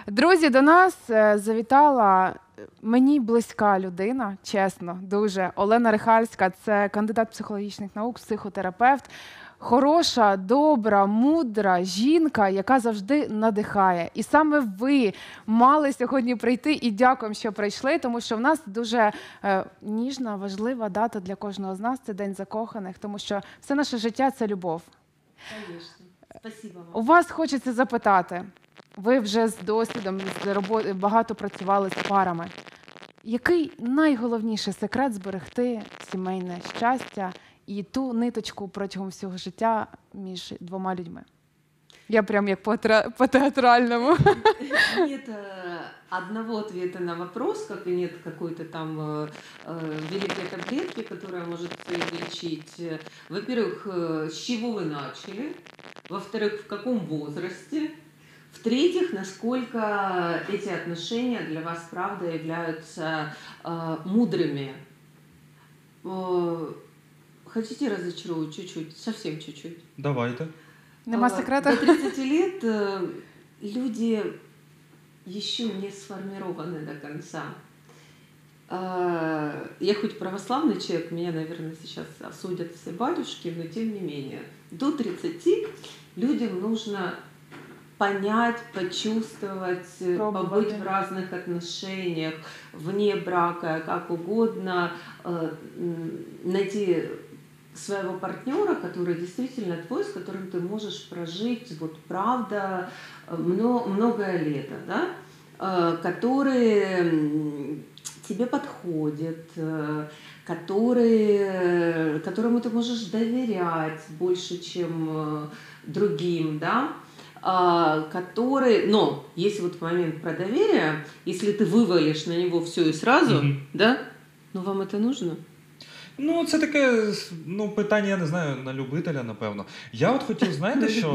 Друзі, до нас завітала мені близька людина, чесно, дуже. Олена Рихальська – це кандидат психологічних наук, психотерапевт. Хороша, добра, мудра жінка, яка завжди надихає. І саме ви мали сьогодні прийти, і дякуємо, що прийшли, тому що в нас дуже ніжна, важлива дата для кожного з нас – це День закоханих, тому що все наше життя – це любов. Звісно. Спасибо вам. У вас хочеться запитати, ви вже з досвідом, з роботи багато працювали з парами. Який найголовніший секрет зберегти сімейне щастя і ту ниточку протягом всього життя між двома людьми? Я прям як по-театральному. Нет одного ответа на вопрос, как и нет какой-то там великой таблетки, которая может лечить. Во-первых, с чего вы начали? Во-вторых, в каком возрасте? В-третьих, насколько эти отношения для вас, правда, являются мудрыми? Хотите разочарую чуть-чуть? Совсем чуть-чуть. Давайте. Нема секрета? До 30 лет люди еще не сформированы до конца. Я хоть православный человек, меня, наверное, сейчас осудят все батюшки, но тем не менее. До 30 людям нужно понять, почувствовать, побыть в разных отношениях, вне брака, как угодно, найти своего партнера, который действительно твой, с которым ты можешь прожить, вот правда, многое лето, да? Который тебе подходит, которому ты можешь доверять больше, чем другим, да? Но если вот в момент про доверие, если ты вывалишь на него все и сразу, да, ну вам это нужно? Ну, це таке, питання, я не знаю, на любителя, напевно. Я от хотів, знаєте, що...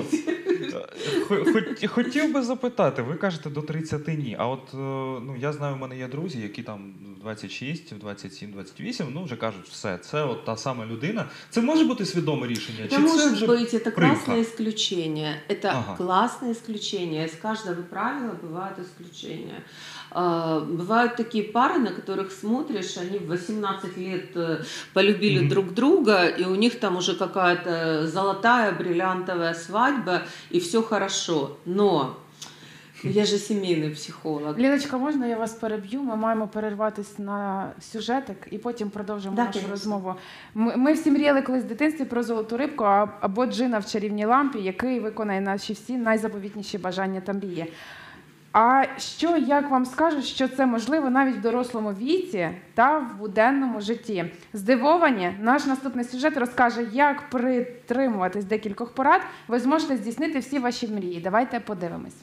Хотів би запитати, ви кажете, до 30 ні. А от, я знаю, в мене є друзі, які там в 26, в 27, 28, вже кажуть, все, це от та сама людина. Це може бути свідоме рішення? Это может быть, это классное исключение. Это Ага. классное исключение. Из каждого правила бывают исключения. Бывают такие пары, на которых смотришь, они в 18 лет полюбили друг друга, и у них там уже какая-то золотая бриллиантовая свадьба, и все хорошо. Но я же сімейний психолог. Ліночка, можна я вас переб'ю? Ми маємо перерватися на сюжетик і потім продовжимо нашу конечно. розмову. Ми всі мріяли колись в дитинстві про золоту рибку або джина в чарівній лампі, який виконає наші всі найзаповітніші бажання та мрії. А що, як вам скажуть, що це можливо навіть в дорослому віці та в буденному житті? Здивовані? Наш наступний сюжет розкаже, як притримуватись декількох порад ви зможете здійснити всі ваші мрії. Давайте подивимось.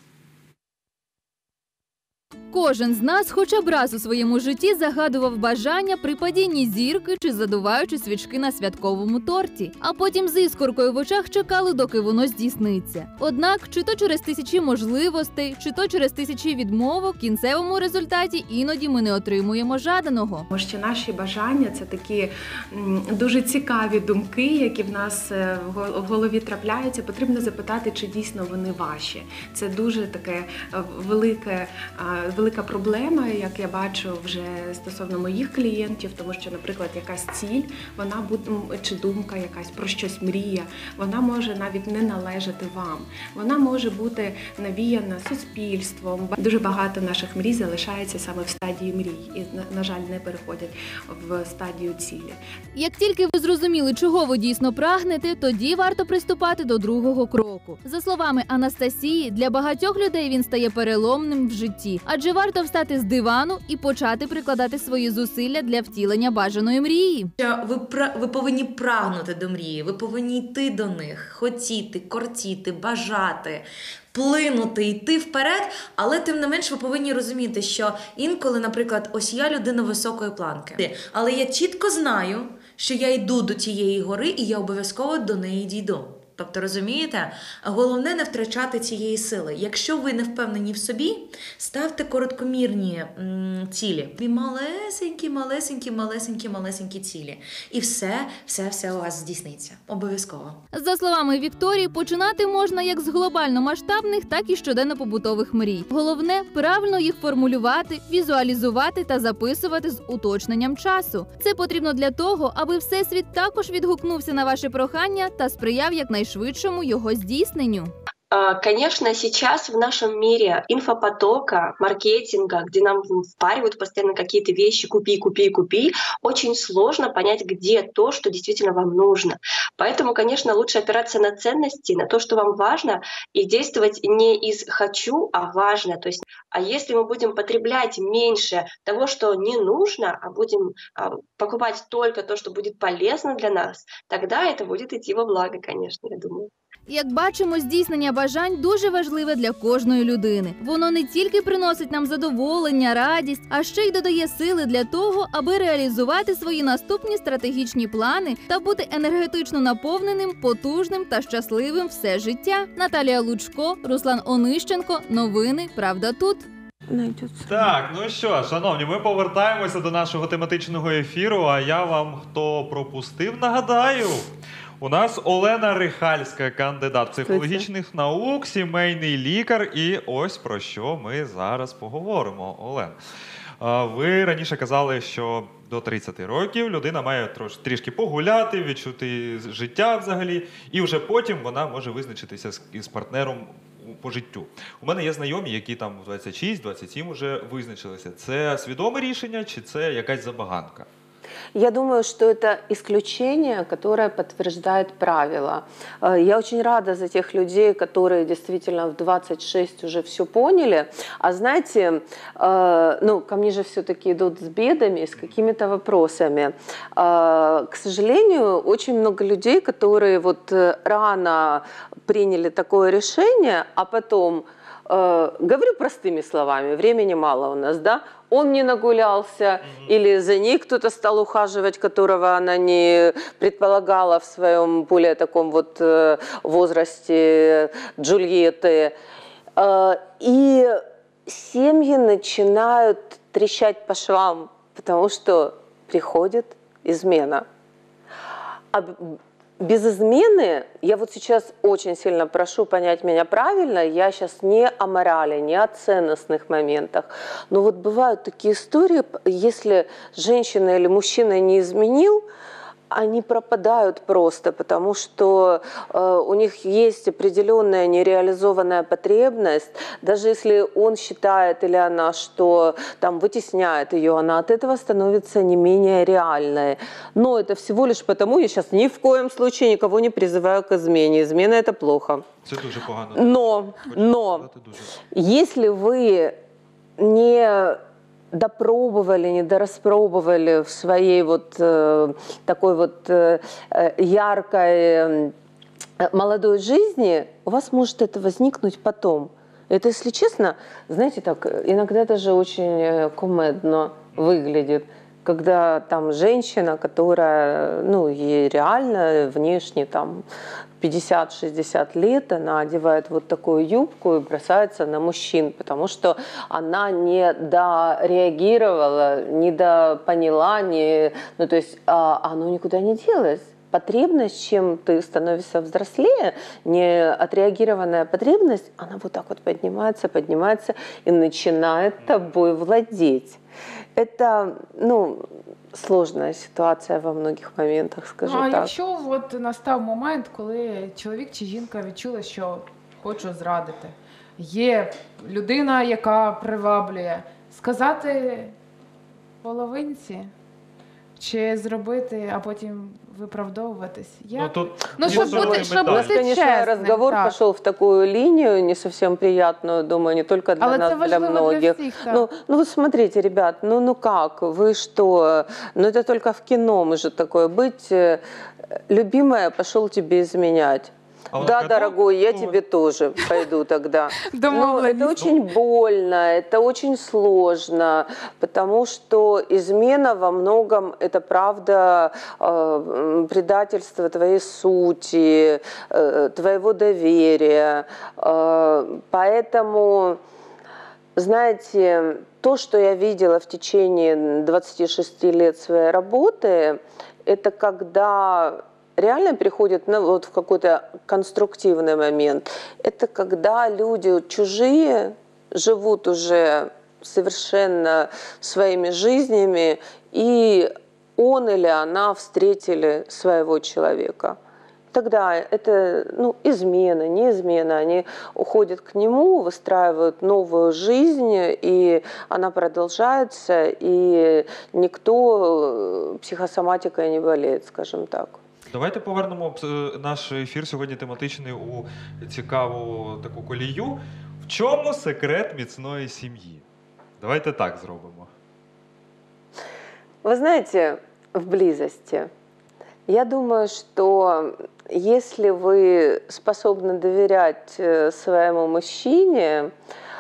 Кожен з нас хоча б раз у своєму житті загадував бажання при падінні зірки чи задуваючи свічки на святковому торті, а потім з іскоркою в очах чекали, доки воно здійсниться. Однак, чи то через тисячі можливостей, чи то через тисячі відмовок, в кінцевому результаті іноді ми не отримуємо жаданого. Тому що наші бажання – це такі дуже цікаві думки, які в нас в голові трапляються. Потрібно запитати, чи дійсно вони ваші. Це дуже таке велика проблема, як я бачу вже стосовно моїх клієнтів, тому що, наприклад, якась ціль, вона чи думка якась про щось мрія, вона може навіть не належати вам. Вона може бути навіяна суспільством. Дуже багато наших мрій залишається саме в стадії мрій і, на жаль, не переходять в стадію цілі. Як тільки ви зрозуміли, чого ви дійсно прагнете, тоді варто приступати до другого кроку. За словами Анастасії, для багатьох людей він стає переломним в житті, адже варто встати з дивану і почати прикладати свої зусилля для втілення бажаної мрії. Ви повинні прагнути до мрії, ви повинні йти до них, хотіти, кортіти, бажати, плинути, йти вперед, але тим не менш ви повинні розуміти, що інколи, наприклад, ось я людина високої планки, але я чітко знаю, що я йду до тієї гори і я обов'язково до неї дійду. Тобто, розумієте, головне не втрачати цієї сили. Якщо ви не впевнені в собі, ставте короткомірні цілі. Малесенькі цілі. І все у вас здійсниться. Обов'язково. За словами Вікторії, починати можна як з глобально-масштабних, так і щоденно-побутових мрій. Головне – правильно їх формулювати, візуалізувати та записувати з уточненням часу. Це потрібно для того, аби Всесвіт також відгукнувся на ваше прохання та сприяв якнайшвидшому його здійсненню. Конечно, сейчас в нашем мире инфопотока, маркетинга, где нам впаривают постоянно какие-то вещи купи, очень сложно понять, где то, что действительно вам нужно. Поэтому, конечно, лучше опираться на ценности, на то, что вам важно, и действовать не из «хочу», а «важно». То есть, а если мы будем потреблять меньше того, что не нужно, а будем покупать только то, что будет полезно для нас, тогда это будет идти во благо, конечно, я думаю. Як бачимо, здійснення бажань дуже важливе для кожної людини. Воно не тільки приносить нам задоволення, радість, а ще й додає сили для того, аби реалізувати свої наступні стратегічні плани та бути енергетично наповненим, потужним та щасливим все життя. Наталія Лучко, Руслан Онищенко. Новини «Правда тут». Так, ну що, шановні, ми повертаємося до нашого тематичного ефіру, а я вам, хто пропустив, нагадаю. У нас Олена Рихальська, кандидат психологічних наук, сімейний лікар. І ось про що ми зараз поговоримо. Олен, ви раніше казали, що до 30 років людина має трішки погуляти, відчути життя взагалі, і вже потім вона може визначитися з партнером по життю. У мене є знайомі, які там в 26-27 вже визначилися. Це свідоме рішення чи це якась забаганка? Я думаю, что это исключение, которое подтверждает правило. Я очень рада за тех людей, которые действительно в 26 уже все поняли. А знаете, ко мне же все-таки идут с бедами, с какими-то вопросами. К сожалению, очень много людей, которые вот рано приняли такое решение, а потом, говорю простыми словами, времени мало у нас, да? Он не нагулялся, или за ней кто-то стал ухаживать, которого она не предполагала в своем более таком вот возрасте Джульетты. И семьи начинают трещать по швам, потому что приходит измена. Без измены, я вот сейчас очень сильно прошу понять меня правильно, я сейчас не о морали, не о ценностных моментах, но вот бывают такие истории, если женщина или мужчина не изменил, они пропадают просто, потому что у них есть определенная нереализованная потребность. Даже если он считает или она, что там вытесняет ее, она от этого становится не менее реальной. Но это всего лишь потому, я сейчас ни в коем случае никого не призываю к измене. Измена – это плохо. Це дуже погано. Но если вы не допробовали, не дораспробовали в своей вот такой вот яркой молодой жизни, у вас может это возникнуть потом. Это, если честно, знаете, так иногда даже очень комедно выглядит, когда там женщина, которая, ей реально внешне там 50-60 лет, она одевает вот такую юбку и бросается на мужчин, потому что она не дореагировала, не допоняла, то есть оно никуда не делось. Потребность, чем ты становишься взрослее, неотреагированная потребность, она вот так вот поднимается и начинает тобой владеть. Это, сложная ситуація во многих моментах, скажу так. Якщо от настав момент, коли чоловік чи жінка відчули, що хочу зрадити, є людина, яка приваблює, сказати половинці чи зробити, а потім виправдовуватись? Щоб бути конечно, разговор пошел в такую линию, не совсем приятную, думаю, не только для нас, для многих. Вы смотрите, ребят, как, вы что? Это только в кино может такое быть. Любимая, пошел тебе изменять. А вона Да, така, дорогой, я «Ну, тебе тоже пойду тогда. Но Домовленість. это очень больно, это очень сложно, потому что измена во многом это правда предательство твоей сути, твоего доверия. Поэтому, знаете, то, что я видела в течение 26 лет своей работы, это когда реально приходит вот в какой-то конструктивный момент. Это когда люди чужие живут уже совершенно своими жизнями, и он или она встретили своего человека. Тогда это измена, не измена. Они уходят к нему, выстраивают новую жизнь, и она продолжается, и никто психосоматикой не болеет, скажем так. Давайте повернемо наш ефір сьогодні тематичний у цікаву таку колію. В чому секрет міцної сім'ї? Давайте так зробимо. Вы знаете, в близости. Я думаю, что если вы способны доверять своему мужчине,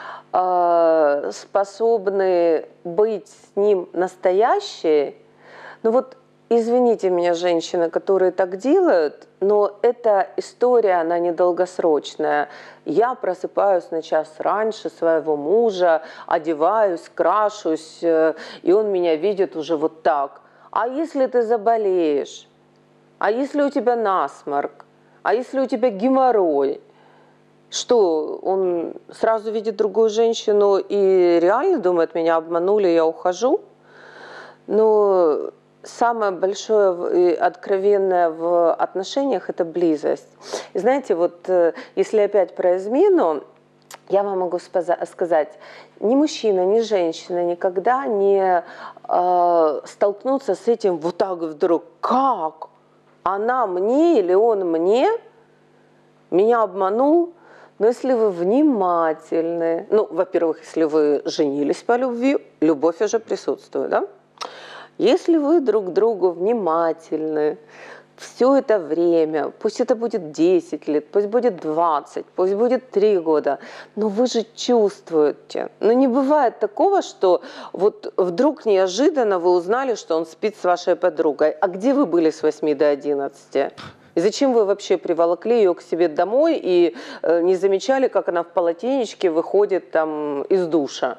способны быть с ним настоящей, извините меня, женщины, которые так делают, но эта история, она недолгосрочная. Я просыпаюсь на час раньше своего мужа, одеваюсь, крашусь, и он меня видит уже вот так. А если ты заболеешь? А если у тебя насморк? А если у тебя геморрой? Что, он сразу видит другую женщину и реально думает, меня обманули, я ухожу? Но самое большое и откровенное в отношениях – это близость. И знаете, если опять про измену, я вам могу сказать, ни мужчина, ни женщина никогда не столкнутся с этим вот так вдруг. Как? Она мне или он мне? Меня обманул? Но если вы внимательны, во-первых, если вы женились по любви, любовь уже присутствует, да? Если вы друг к другу внимательны все это время, пусть это будет 10 лет, пусть будет 20, пусть будет 3 года, но вы же чувствуете. Но не бывает такого, что вдруг неожиданно вы узнали, что он спит с вашей подругой. А где вы были с 8 до 11? И зачем вы вообще приволокли ее к себе домой и не замечали, как она в полотенечке выходит там из душа?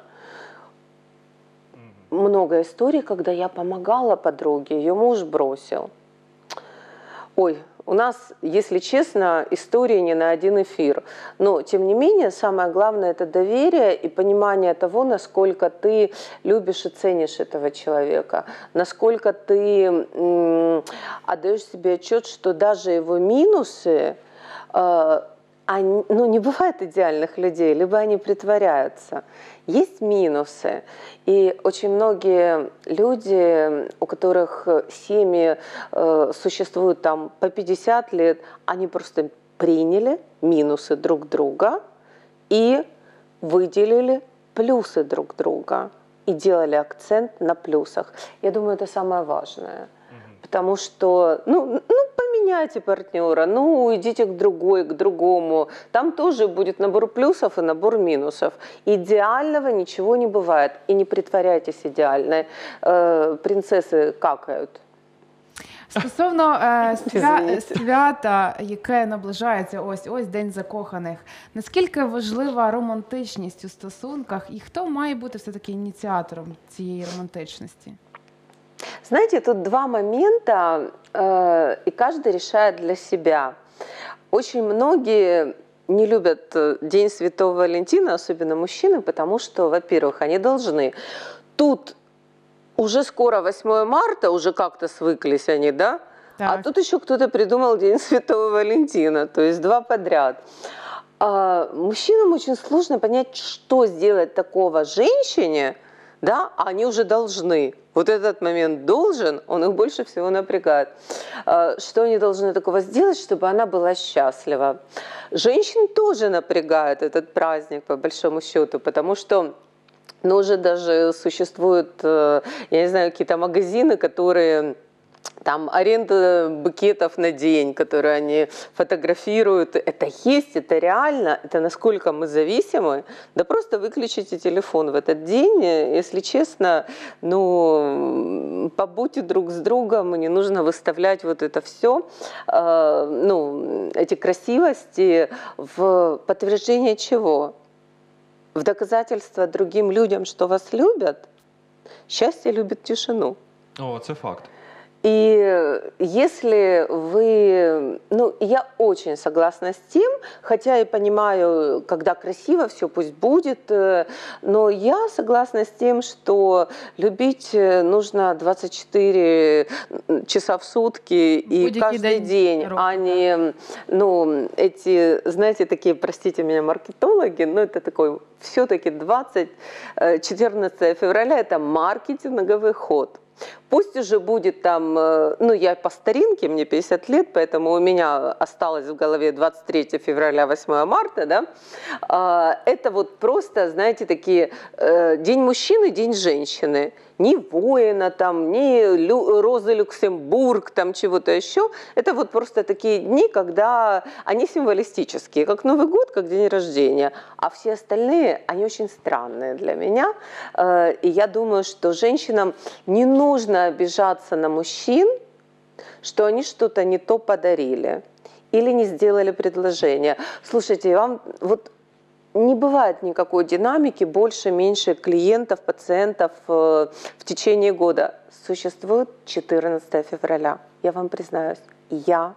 Много историй, когда я помогала подруге, ее муж бросил. Ой, у нас, если честно, истории не на один эфир. Но, тем не менее, самое главное – это доверие и понимание того, насколько ты любишь и ценишь этого человека, насколько ты отдаешь себе отчет, что даже его минусы, не бывает идеальных людей, либо они притворяются. Есть минусы. И очень многие люди, у которых семьи существуют там по 50 лет, они просто приняли минусы друг друга и выделили плюсы друг друга. И делали акцент на плюсах. Я думаю, это самое важное. Потому что, поменяйте партнера, идите к другому. Там тоже будет набор плюсов и набор минусов. Идеального ничего не бывает. И не притворяйтесь идеальной. Принцессы какают. Стосовно свята, яке наближається, ось День закоханих, наскільки важлива романтичність у стосунках і хто має бути все-таки ініціатором цієї романтичності? Знаете, тут два момента, и каждый решает для себя. Очень многие не любят День Святого Валентина, особенно мужчины, потому что, во-первых, они должны. Тут уже скоро 8 марта, уже как-то свыклись они, да? Так. А тут еще кто-то придумал День Святого Валентина, то есть 2 подряд. Мужчинам очень сложно понять, что сделать такого женщине, да, а они уже должны. Вот этот момент должен, он их больше всего напрягает. Что они должны такого сделать, чтобы она была счастлива? Женщин тоже напрягает этот праздник, по большому счету, потому что уже даже существуют, я не знаю, какие-то магазины, которые там аренда букетов на день, которые они фотографируют. Это есть, это реально. Это насколько мы зависимы. Да просто выключите телефон в этот день. Если честно, ну, побудьте друг с другом, не нужно выставлять вот это все, ну, эти красивости в подтверждение чего? В доказательство другим людям, что вас любят. Счастье любит тишину. О, це факт. И если вы, ну, я очень согласна с тем, хотя и понимаю, когда красиво все, пусть будет, но я согласна с тем, что любить нужно 24 часа в сутки и каждый день, а не, ну, эти, знаете, такие, простите меня, маркетологи, но это такой, все-таки 14 февраля это маркетинговый ход. Пусть уже будет там, ну я по старинке, мне 50 лет, поэтому у меня осталось в голове 23 февраля, 8 марта, да, это вот просто, знаете, такие день мужчины, день женщины. Ни воина, там, ни Розы Люксембург, там чего-то еще. Это вот просто такие дни, когда они символистические, как Новый год, как день рождения. А все остальные, они очень странные для меня. И я думаю, что женщинам не нужно обижаться на мужчин, что они что-то не то подарили или не сделали предложение. Слушайте, вам вот не бывает никакой динамики, больше-меньше клиентов, пациентов в течение года. Существует 14 февраля. Я вам признаюсь, я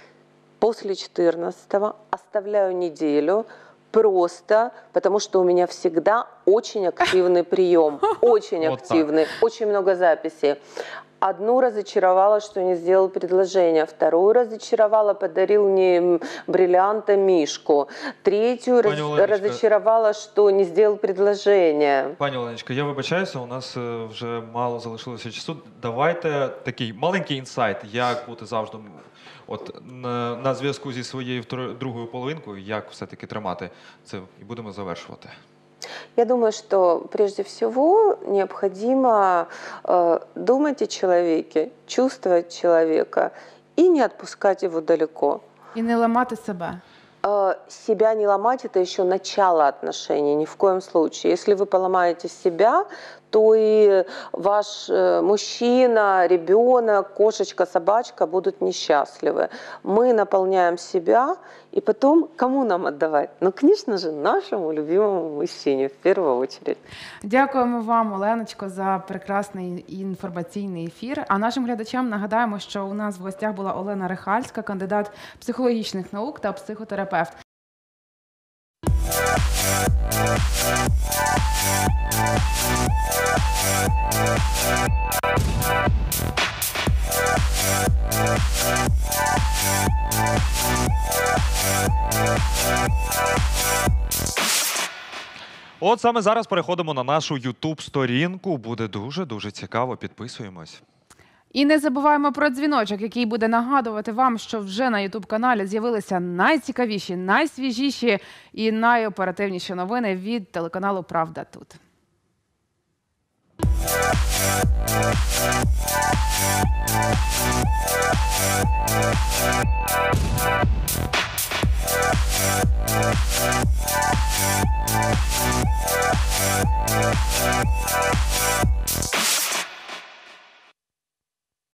после 14-го оставляю неделю просто, потому что у меня всегда очень активный прием. Очень активный, очень много записей. Одну разочаровала, что не сделал предложение. Вторую разочаровала, подарил мне бриллианта мишку. Третью разочаровала, що не зробив предложення. Пані Оленочка, я вибачаюся, у нас вже мало залишилося часу. Давайте такий маленький інсайт, як бути завжди от, на зв'язку зі своєю другою половинкою, як все-таки тримати це, і будемо завершувати. Я думаю, что прежде всего необходимо думать о человеке, чувствовать человека и не отпускать его далеко. І не ламати себе. Себя не ломать – это еще начало отношений, ни в коем случае. Если вы поломаете себя, то и ваш мужчина, ребенок, кошечка, собачка будут несчастливы. Мы наполняем себя, и потом кому нам отдавать? Ну, конечно же, нашему любимому мужчине в первую очередь. Дякуємо вам, Оленочко, за прекрасний інформаційний ефір. А нашим глядачам нагадаємо, що у нас в гостях була Олена Рихальська, кандидат психологічних наук та психотерапевт. От саме зараз переходимо на нашу YouTube-сторінку. Буде дуже-дуже цікаво. Підписуємось. І не забуваємо про дзвіночок, який буде нагадувати вам, що вже на YouTube-каналі з'явилися найцікавіші, найсвіжіші і найоперативніші новини від телеканалу «Правда тут».